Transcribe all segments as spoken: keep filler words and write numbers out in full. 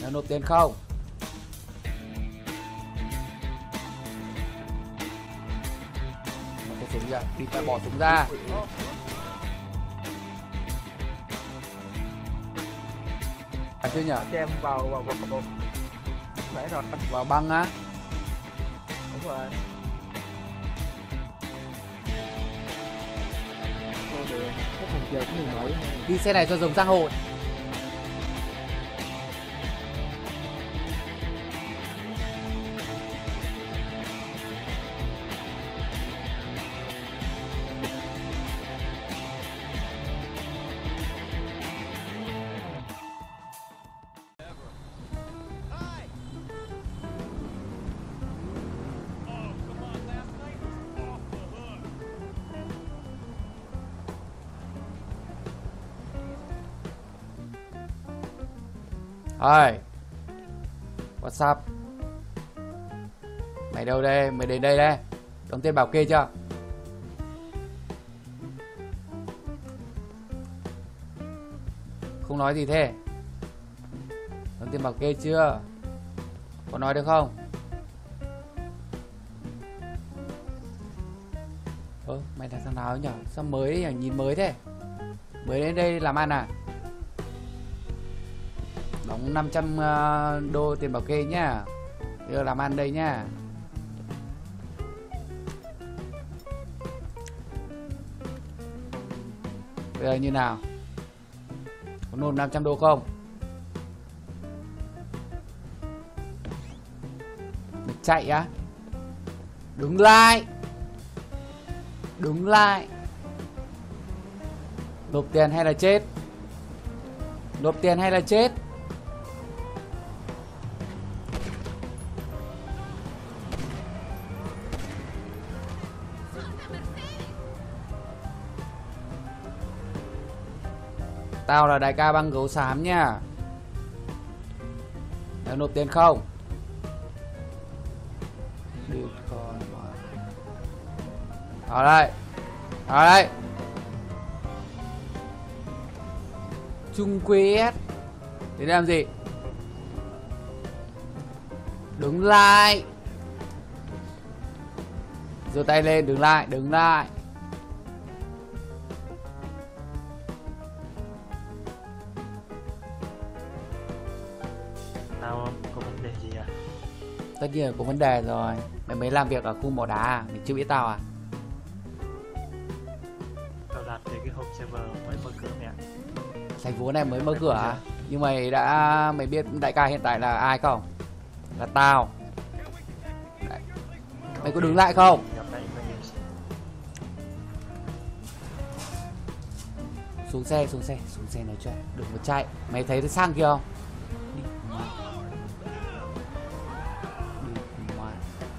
Mày nộp tiền không? Một cái súng kìa, đi phải bỏ súng ra. Phải chưa nhở? Cho em vào vào vào vào phải rồi. Vào băng á. Đúng rồi. Thôi được, cái thằng kia cũng đừng nói. Đi xe này cho giống xã hội. Ơi, what's up? Mày đâu đây? Mày đến đây đây. Đóng tiền bảo kê chưa? Không nói gì thế? Đóng tiền bảo kê chưa? Có nói được không? Ơ, mày là thằng nào nhỉ? Sao mới đấy nhỉ? Nhìn mới thế. Mới đến đây làm ăn à? Đóng năm trăm đô tiền bảo kê nhá. Bây giờ làm ăn đây nhá. Bây giờ như nào? Có nộp năm trăm đô không? Mày chạy á? Đứng lại. Đứng lại. Nộp tiền hay là chết? Nộp tiền hay là chết? Tao là đại ca băng gấu xám nha. Mày nộp tiền không? Đi con mà. Ở đây. Ở đây. Trung quyết. Đến làm gì? Đứng lại. Giơ tay lên, đứng lại, đứng lại. Tao có vấn đề gì à? Tất nhiên là có vấn đề rồi. Mày mới làm việc ở khu mỏ đá à? Mày chưa biết tao à? Tao đặt về cái hộp server mới mở cửa mẹ. Thành phố này mới mở cửa à? Nhưng mày đã... Mày biết đại ca hiện tại là ai không? Là tao. Đấy. Mày có đứng lại không? Xuống xe, xuống xe, xuống xe nói chuyện. Đừng có chạy. Mày thấy cái sang kia không? Đi ngoài. Đi ngoài.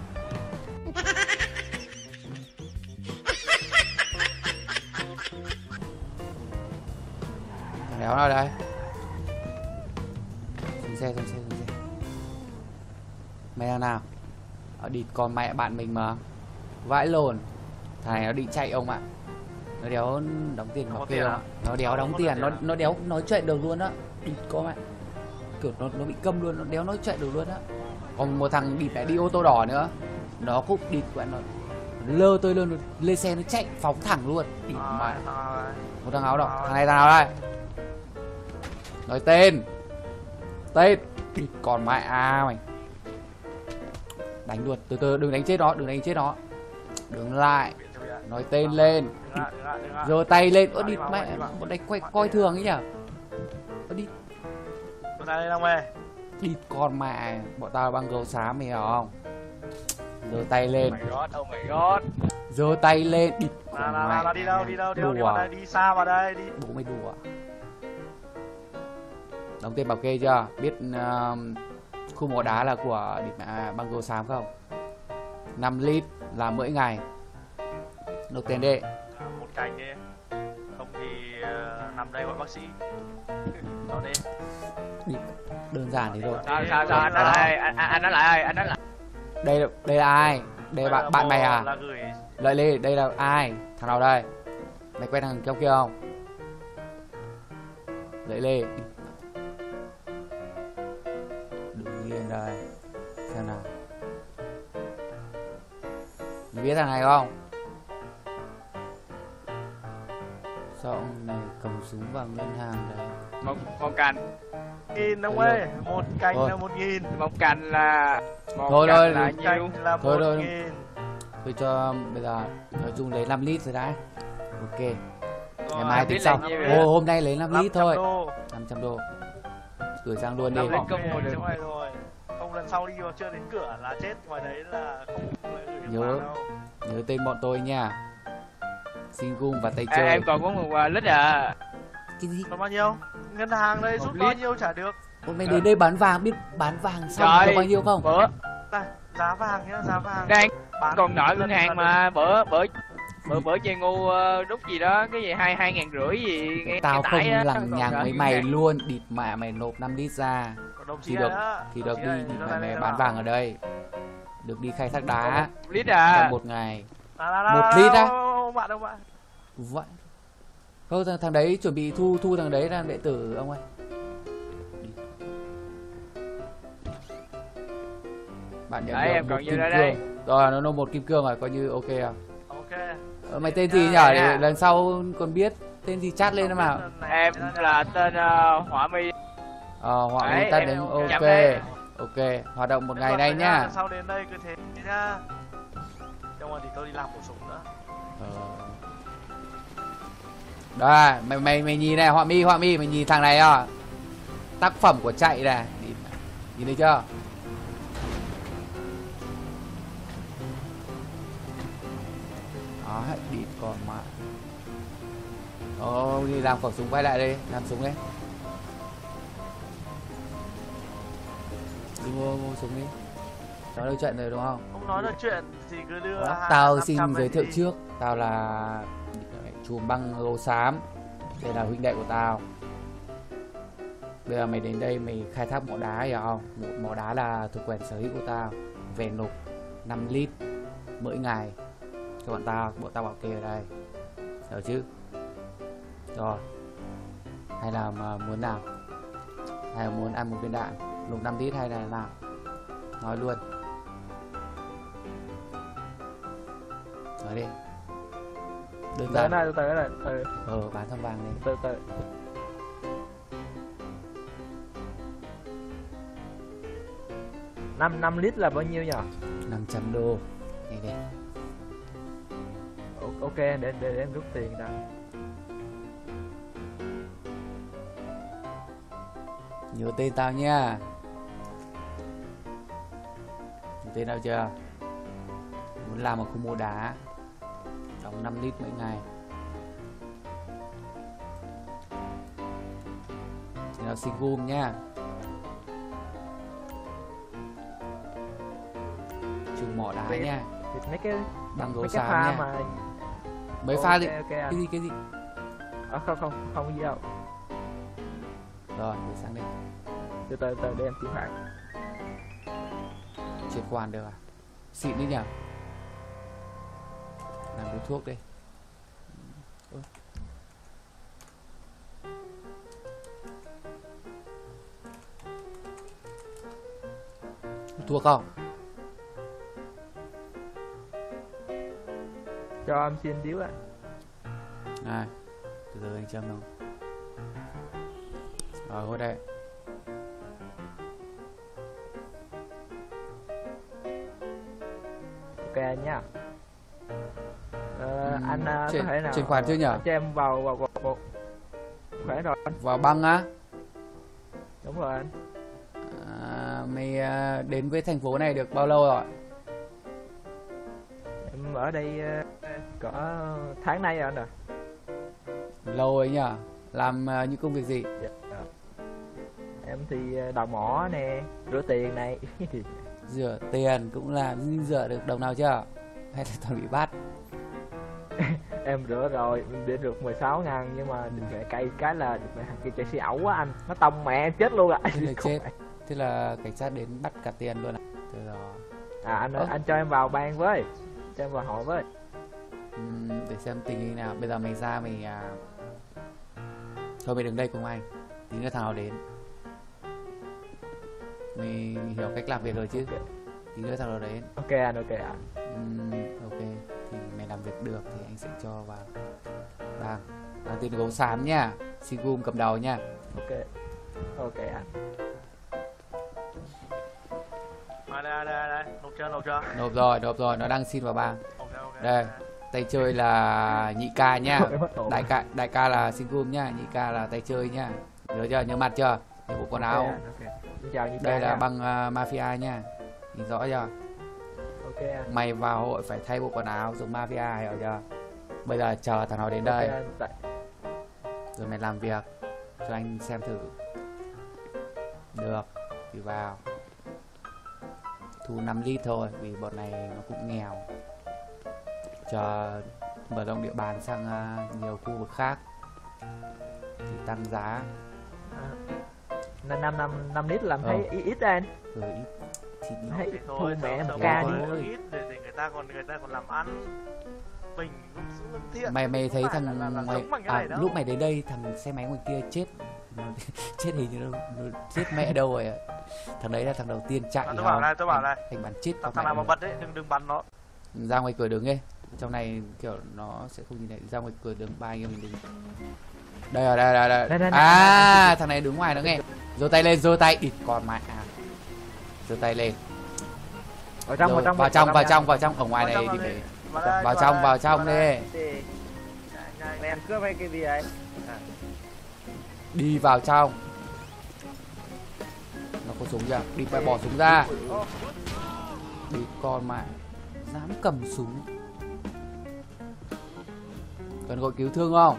Thằng đéo nào đây? Xuống xe, xuống xe, xuống xe. Mày đang nào? Ở địt con mẹ bạn mình mà. Vãi lồn. Thằng này nó định chạy ông ạ. Nó đéo đóng tiền bảo kê không ạ? Nó đéo đóng tiền, nó nó đéo nói chuyện được luôn á. Địt con mẹ. Kiểu nó nó bị câm luôn, nó đéo nói chuyện được luôn á. Còn một thằng địt lại đi ô tô đỏ nữa. Nó cũng địt gọi nó lơ tôi luôn, lên xe nó chạy phóng thẳng luôn. Địt mẹ. Một thằng áo đỏ, thằng này thằng nào đây? Nói tên. Tên. Địt con mẹ à mày. Đánh luôn, từ từ đừng đánh chết nó, đừng đánh chết nó. Đứng lại. Nói tên lên. Giơ tay lên. Ơ đi mẹ, bọn này quay coi thường ấy nhở. Ơ đi. Con ra đây đâu mày? Đi con mẹ, bọn tao băng gấu xám mày hiểu không? Giơ tay lên. Oh my god, oh my god. Giơ tay lên. Đi Nào nào nào đi đâu, đi đâu, đi đâu, đi vào đây, đi xa vào đây, đi. Bố mày đùa. Đóng tiền bảo kê chưa? Biết uh, khu mỏ đá là của địch mẹ băng gấu xám không? năm lít là mỗi ngày. Nộp tiền đi. À, một cành đi. Không thì uh, nằm đây gọi bác sĩ. Đó đi. Đi. Đơn giản thế thôi. Sao sao sao anh nói lại, anh anh nói lại, anh nói lại. Đây là đây là ai? Đây là bạn bạn mày à? Là gửi. Lợi Lê, đây là ai? Thằng nào đây? Mày quen thằng trong kia không? Lợi Lê. lên đây xem nào. Mày biết thằng này không? Sao ông này cầm súng vào ngân hàng đấy? một một cành nghìn ông ơi, một cành Thôi. là một nghìn. một cành là một Thôi cành thôi, là đi. nhiêu? Cành là Thôi, một thôi. nghìn. Tôi cho bây giờ nói chung lấy năm lít rồi đã. Ok. Ngày Rồi, mai năm tính lít là sau. nhiêu Ô, hôm nay lấy năm lít năm trăm thôi. đô. năm trăm đô. Gửi sang luôn đi. năm lít có Ok, mua được. chỗ này rồi. Không, lần sau đi vào chưa đến cửa là chết, ngoài đấy là không lại gửi được Nhớ. vào đâu. Nhớ tên bọn tôi nha. Singum và tay À, chơi. em còn có một uh, lít à. Cái gì? Còn bao nhiêu? Ngân hàng đây Một rút lít. bao nhiêu trả được? Ôi mày đến đây bán vàng biết bán vàng xong Trời. được bao nhiêu không? Bữa Này, giá vàng nhá, giá vàng. đang Bán còn nợ lần ngân là hàng được. mà bữa bữa bữa bữa chơi ngu uh, đúc gì đó cái gì hai hai ngàn rưỡi gì nghe, Tao nghe không tải á, lằng còn nhằng nợ với ngân mày hàng. luôn. Địt mẹ mày nộp năm lít ra. Còn đồng Thì chí được này đó. thì Đồng được chí đi này, thì cho mày này mày đây bán nào. vàng ở đây. Được đi khai thác Còn đá một lít à. trong một ngày. À, là, là, Một là, lít á? Ông bạn, ông bạn. Vậy. Thôi thằng, thằng đấy chuẩn bị thu thu thằng đấy là đệ tử ông ơi. Bạn nhận Đấy, được em một còn kim nhiêu ra cương. đây? Rồi nó nộp một kim cương rồi coi như ok à. Ok. Ờ, mày tên gì nhỉ? Dạ, Để dạ. lần sau còn biết tên gì chat lên mà. Lần này Em ra nhà. là tên uh, Hỏa Mi. Ờ họ Đấy, đi tắt em đến chấm ok. đây. Ok, hoạt động một Thế ngày còn đây thời nhá. gian Sau đến đây cứ thế nhá. Trong rồi thì tôi đi làm bổ sung nữa. Ờ. Đây, mày mày mày nhìn này, Họa Mi, Họa Mi mày nhìn thằng này à. Tác phẩm của chạy này. Nhìn, nhìn thấy chưa? Đó, đi còn mà. Ồ, đi làm khẩu súng quay lại đi, làm súng đấy. Đi mua, mua súng đi. Cháu đâu trận rồi đúng không? Không nói được chuyện thì cứ đưa Đó, hai- tao năm xin trăm giới ấy thiệu đi. trước. Tao là chùm băng lô xám. Đây là huynh đệ của tao. Bây giờ mày đến đây mày khai thác mỏ đá hiểu không? Một mỏ đá là thuộc quyền sở hữu của tao. Về nộp năm lít mỗi ngày cho bọn tao. Bọn tao bảo kê ở đây. Hiểu chứ? Rồi. Hay là mà muốn nào? Hay là muốn ăn một viên đạn nộp năm lít hay là nào? Nói luôn. Nói đi. Đơn Từ giản. này từ từ này từ Ờ bán thăm vàng đi. từ từ năm năm lít là bao nhiêu nhỉ? năm trăm đô. Đây đây. O- ok để, để để em rút tiền đã. Nhớ tên tao nha. Nhớ tên tao chưa? Muốn làm một khu mô đá đóng năm lít mỗi ngày. Thì nào xin gum nhá. Trùng mỏ đá Vậy- nha. Thì mấy cái Bằng gấu mấy cái xám pha nha. mà Mấy Ok, pha gì? ok Cái anh. gì cái gì? Ờ, không không không có gì đâu. Rồi, để sang đây. Từ từ từ để em chuyển khoản. Chuyển khoản được à? Xịn đấy nhỉ? Làm cái thuốc đi. Ôi. Hút thuốc không? Cho em xin điếu ạ. Này, từ từ anh châm đâu. Rồi, hút đây. Ok anh nha. Ờ, Ừm, anh à, chuyển- có thể nào chuyển khoản chưa nhỉ? anh cho em vào vào vào, vào. Khỏe rồi anh. Vào băng á. Đúng rồi anh. À, mày à, đến với thành phố này được bao lâu rồi? Em ở đây ờ, cỡ tháng nay rồi anh à. Lâu ấy nhỉ? Làm à, những công việc gì? Dạ. Em thì ờ, đào mỏ nè, rửa tiền này. Rửa tiền cũng làm, nhưng rửa được đồng nào chưa? Hay là toàn bị bắt? Em rửa rồi, để được mười sáu ngàn nhưng mà mẹ cay cái là mẹ thằng kia chạy xe ẩu quá anh, nó tông mẹ em chết luôn ạ. Thế là chết. Thế là cảnh sát đến bắt cả tiền luôn à? Thế rồi. À anh ơi, Ơ? anh cho em vào ban với, cho em vào hội với. Ừm, để xem tình hình nào. Bây giờ mày ra mày à... thôi mày đứng đây cùng anh. Tí nữa thằng nào đến. Mày hiểu cách làm việc rồi chứ? Tí nữa thằng nào đến. Ok anh, ok anh. Ừm, ok, thì mày làm việc được thì anh sẽ cho vào bang. Bang tiền gấu xám nha. Sigum cầm đầu nha. Ok. Ok anh. Đây đây đây đây, nộp chưa nộp chưa? Nộp rồi, nộp rồi, nó đang xin vào bang. Ok ok. Đây, tay chơi là nhị ca nha. Em mất ổn. Đại ca đại ca là Sigum nha, nhị ca là tay chơi nha. Nhớ chưa? Nhớ mặt chưa? Nhớ bộ quần áo. Ok anh, ok. Xin chào Nhi Đây ca là nha. băng uh, mafia nha. Nhìn rõ chưa? Ok anh. Mày vào hội phải thay bộ quần áo giống mafia, hiểu chưa? Bây giờ chờ thằng nào đến đây Ok anh. Tại- rồi mày làm việc cho anh xem thử. Được thì vào. Thu năm lít thôi vì bọn này nó cũng nghèo. Chờ mở rộng địa bàn sang uh, nhiều khu vực khác thì tăng giá. năm năm năm năm lít làm Ờ. thấy ít ít anh. Rồi ít thì ít. Thấy Thì thu thôi, mẹ sớm một sớm ca thôi. đi. thôi, ít để, để người ta còn người ta còn làm ăn. Mình cũng lương thiện. Mày mày thấy Không phải thằng là, là, là mày giống bằng cái à, này đâu. lúc mày đến đây thằng xe máy ngoài kia chết. Nó chết hình như nó, nó chết mẹ đâu rồi ạ. Thằng đấy là thằng đầu tiên chạy. À, tôi bảo không? này, tôi bảo Anh- này. Anh bắn chết Thằng con nào mẹ mà bật đấy, đừng đừng bắn nó. ra ngoài cửa đứng ấy, trong này kiểu nó sẽ không nhìn thấy. Ra ngoài cửa đứng ba anh em mình đứng. Đây rồi, đây đây đây, Đây, đây, đây, à đây. thằng này đứng ngoài nó nghe. Giơ tay lên, giơ tay địt con mẹ à. Giơ tay lên. Vào trong, vào Rồi, trong, vào trong, vào nha. trong, vào trong. Ở ngoài Vào này trong thì vào phải đây. Vào đây, vào trong, đây, vào trong đây. đi. Thì Nhanh, nhanh. mày cướp hay cái gì ấy? Đi vào trong. Nó có súng chưa? Đi phải bỏ súng ra. Đi con mẹ. Dám cầm súng. Cần gọi cứu thương không?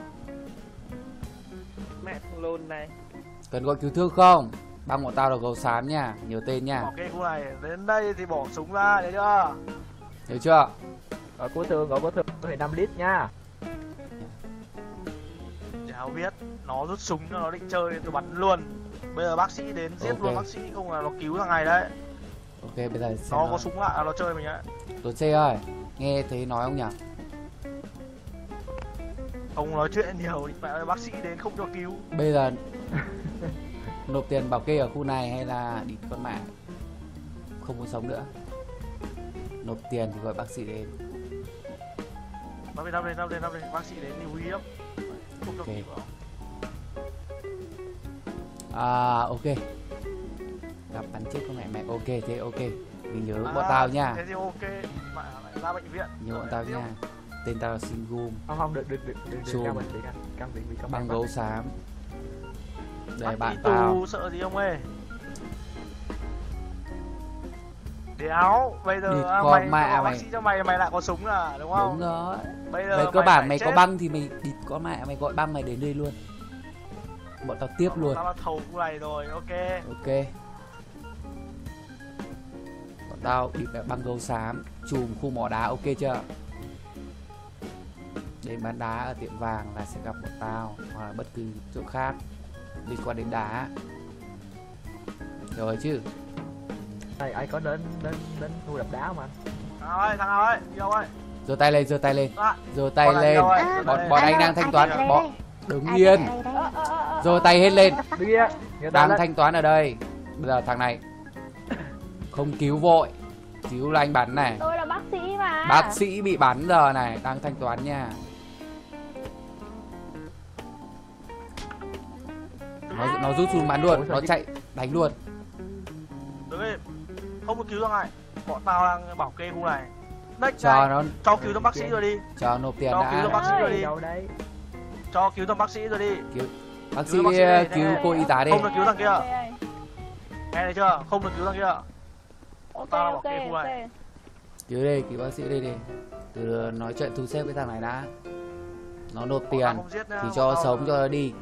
Mẹ thằng lôn này. Cần gọi cứu thương không? Băng bọn tao là gấu xám nha. Nhiều tên nha. Bỏ cái khu này, đến đây thì bỏ súng ra, đấy chưa? Hiểu chưa? Gọi cứu thương, gọi cứu thương thì năm lít nha. Chả biết, nó rút súng nó định chơi tôi bắn luôn. Bây giờ bác sĩ đến giết Ok. luôn bác sĩ, không là nó cứu thằng này đấy. Ok, bây giờ xem Nó nó. có súng lạ nó chơi mình ấy. Tuấn C ơi, nghe thấy nói không nhỉ? Không nói chuyện nhiều, mẹ ơi, bác sĩ đến không cho cứu. Bây giờ nộp tiền bảo kê ở khu này hay là đi con mẹ không muốn sống nữa? Nộp tiền thì gọi bác sĩ đến. Nó lên, nó lên, nó lên, nó lên, bác sĩ đến thì nguy hiểm. Không cho Ok. cứu. À ok. Gặp bắn chết con mẹ mẹ. Ok thế ok. Mình nhớ bọn À, tao nha. Thế thì ok, mẹ lại ra bệnh viện. Nhớ bọn tao nha. Tên tao là Singum, Không không được được được được được Chùm. căn bệnh viện anh. Căn bệnh bị băng gấu xám. Đây Bác bạn đi tao. tù sợ gì ông ơi? Đéo, bây Đi giờ à, con mày mẹ bảo bác mày. sĩ cho mày mày lại có súng là đúng không? Đúng rồi. Bây giờ Về cơ mày bản phải mày có chết. băng thì mày địt con mẹ mày gọi băng mày đến đây luôn. Bọn tao tiếp luôn. Tao là thầu khu này rồi, ok. Ok. Bọn tao đi về băng gấu xám, chùm khu mỏ đá, ok chưa? Đến bán đá ở tiệm vàng là sẽ gặp bọn tao, hoặc là bất cứ chỗ khác liên quan đến đá. Rồi chứ? Này ai có đến đến đến thu đập đá không anh? Thằng nào ơi, thằng nào ơi, đi đâu ơi? Giơ tay lên, giơ tay lên, À, giơ tay con này đi lên. đâu ơi? À, Bọn Đây. bọn anh Alo, đang thanh ai toán, đây, đây, bọn đây. đứng Ai yên, đây, đây, đây. giơ tay hết lên. Đi kia. Người ta Đang lên. thanh toán ở đây. Bây giờ thằng này không cứu vội, cứu là anh bắn này. Tôi là bác sĩ mà. Bác sĩ bị bắn giờ này, đang thanh toán nha. Nó, nó rút súng bắn luôn, nó chạy đánh luôn. đứng im. Không được cứu thằng này. Bọn tao đang bảo kê khu này. Next Cho này, nó cho cứu thằng bác sĩ rồi đi. cho nộp tiền Cho cứu đã. thằng bác sĩ rồi đi. Đâu đấy? Cho cứu thằng bác sĩ rồi đi. Bác sĩ cứu bác sĩ đây, cứu đây, cô y tá đi. Không được cứu thằng kia. Ok, Nghe thấy chưa? Không được cứu thằng kia. ok, Tao bảo ok, kê khu ok. này. Cứu đi, cứu bác sĩ đi đi. Từ nói chuyện thu xếp với thằng này đã. Nó nộp Bọn tiền tao không giết nha, thì bọn cho tao- sống cho nó đi.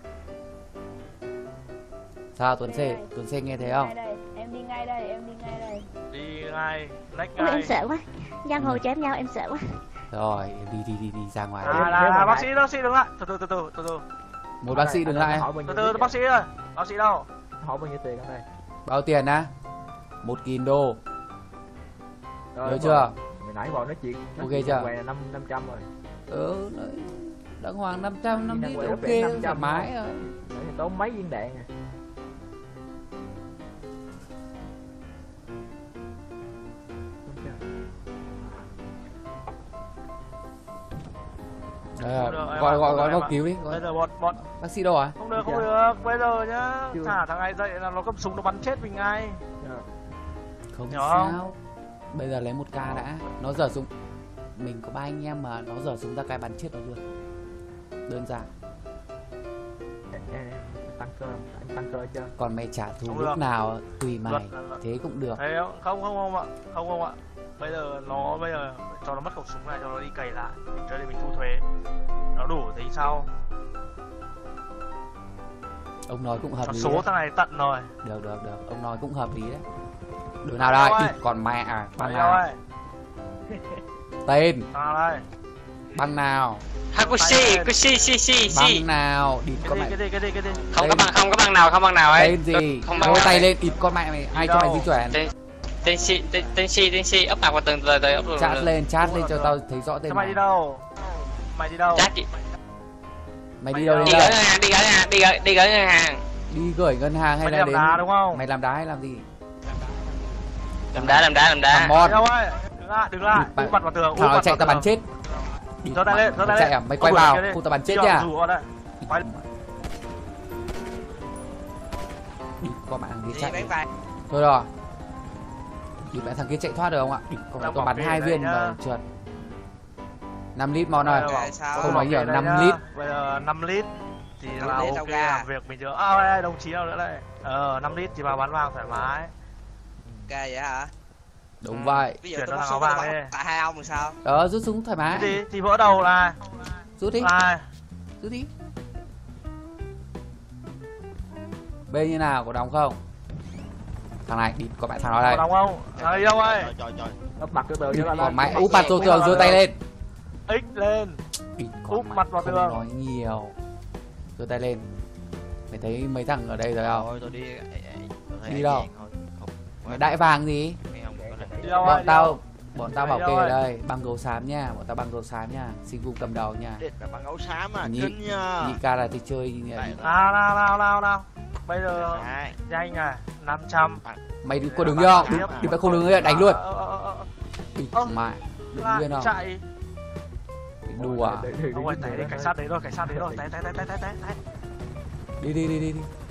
Sao Tuấn C? Tuấn C nghe thấy không? Ngay đây, em đi ngay đây, em đi ngay đây. Đi ngay, next Ui, em ngay. sợ quá. Giang hồ chém nhau em sợ quá. Rồi, đi đi đi đi ra ngoài. À, Nếu- là, nếu mà là bác lại- sĩ, bác sĩ đứng lại. Từ từ từ từ từ từ. Một bác sĩ đứng lại. Hỏi bao Từ nhiêu từ tiền? bác sĩ ơi. Bác sĩ đâu? Hỏi bao nhiêu tiền ở đây? Bao tiền á? Một nghìn đô. Rồi, Nhớ chưa? Mày nãy gọi nói chuyện. nói Ok chuyện chưa? Về là năm năm trăm rồi. Ừ, đấy. Đặng Hoàng năm trăm, năm Đang lít quay ok, về năm trăm thoải mái. Nãy thì tốn mấy viên đạn à. Ờ, được, em gọi ạ, gọi không gọi được, vào em ạ. cứu đi, gọi. Bây giờ bọn bọn Bác sĩ đâu à? không được, không Dạ. được. Bây giờ nhá, Chưa. thả thằng này dậy là nó cầm súng nó bắn chết mình ngay. Không Hiểu không? sao. Bây giờ lấy một ca đã. Nó giở súng. Mình có ba anh em mà nó giở súng ra cái bắn chết nó luôn. Đơn giản. Em- em tăng cơ anh tăng cơ chưa? Còn mày trả thù Không lúc được. nào tùy mày. Luật là- là- Thế cũng được. Thấy không? Không không không ạ. Không không ạ. Bây giờ nó bây giờ cho nó mất khẩu súng này cho nó đi cày lại. Cho nên mình thu thuế. Nó đủ tính sau. Ông nói cũng hợp Cho lý số đấy. thằng này tận rồi. Được được được. Ông nói cũng hợp lý đấy. Đứa nào đây? Đâu Đi, ơi? còn mẹ à? Băng Băng đâu nào? ơi? Tên. Thằng nào đây? Băng nào? Hakushi, Kushi, si, si, si. Băng nào? Địt Cái con gì mẹ. cái gì cái gì cái gì? Không có băng, không có băng nào, không băng nào ấy. Tên gì? Không băng Đôi nào tay ấy. lên. Địt con mẹ mày. Ai cho mày đâu? di chuyển? Tên, tên si, tên, tên si, tên si, ấp mặt vào từng từ từ ấp vào Chat từng- lên, chat Đúng lên rồi, cho được. tao thấy rõ Thế tên mày mày. đi đâu? Mày đi đâu? Chat chị. Mày đi Mày đâu đâu? đi Đi gửi đây? ngân hàng, đi gửi ngân hàng, đi gửi, đi gửi ngân hàng. Đi gửi ngân hàng hay Mày đi là làm đến? đá đúng không? Mày làm đá hay làm gì? Làm đá, làm đá, làm Thằng đá. Mon. Đi đâu ấy? Đứng lại, đứng lại. Bạn- Úp mặt vào tường. úp Thằng nào mặt chạy vào tao bắn tường. chết. Đi, Giơ tay lên, giơ mày tay chạy lên. à? Mày Úp quay vào vào, kia đi. khu tao bắn chết Chưa, nha. rủ vào đây. Quay- Đi, con bạn kia Đi chạy. bán vai. Thôi rồi. Đi mẹ thằng kia chạy thoát được không ạ? Đi, con Đang tôi bắn bảo hai kê viên đây mà nhá. trượt. năm lít Mon ơi. Đây là bảo- Sao? Không nói Ok nhiều, đây năm nhá. lít. Bây giờ năm lít thì năm là lít ok đâu ra? làm việc bình thường. À đây, đồng chí nào nữa đây? Ờ năm lít thì vào bán vàng thoải mái. Ok vậy hả? Đúng Ừ. vậy. Ví dụ Chuyển tôi cho bắt thằng số áo tôi vàng bắt đi. tại hai ông thì sao? Đó, rút súng thoải mái. Cái gì? Thì vỡ đầu là Rút đi, ai? rút đi. Bên như nào, có đóng không? Thằng này, đi, có bạn thằng nó Có đây. đóng không? Thằng này đi đâu ơi? Úp mặt từ từ Đi, cho nó còn mẹ, Úp úp mặt mặt vô nhẹ, tường, úp giơ mặt tay vào lên. X lên. Đi, Úp con mặt vào không tường. nói nhiều. Giơ tay lên. Mày thấy mấy thằng ở đây rồi không? Thôi tôi đi tôi thấy Đi anh đâu? Giang thôi. Không. Mày đại vàng gì? Mấy ông có lần Đi đâu ơi? Bọn Đi tao, đâu? bọn tao Đi bảo đâu kê ở ơi? đây. Băng gấu xám nha, bọn tao băng gấu xám nha. Sinh vụ cầm đầu nha. Điện là bằng ấu xám à, Nhị- kinh nha. Nhị ca là thì chơi như Đại này. Nào nào nào nào nào. Bây giờ Đấy. nhanh này, năm trăm. Mày có đứng chưa? Tiếp. Đi mày không đứng nữa, đánh luôn. Ờ, ờ, ờ, ờ. Đi Ơ, mày. Đứng lại nguyên không? chạy. Đùa. Ông ơi, thấy cảnh sát đấy rồi, cảnh sát đấy rồi, tay tay tay tay tay tay tay. Đi đi đi đi đi.